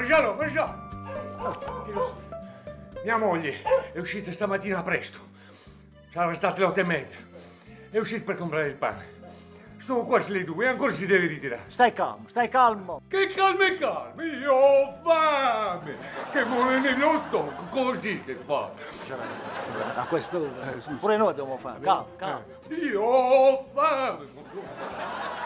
Marcello, Marcello! Mia moglie è uscita stamattina presto. Saranno state le 8:30. È uscita per comprare il pane. Sono quasi le 2 e ancora si deve ritirare. Stai calmo. Che calma, io ho fame! Che muore nell'otto, così che fa? A quest'ora pure noi abbiamo fame. Calmo. Io ho fame!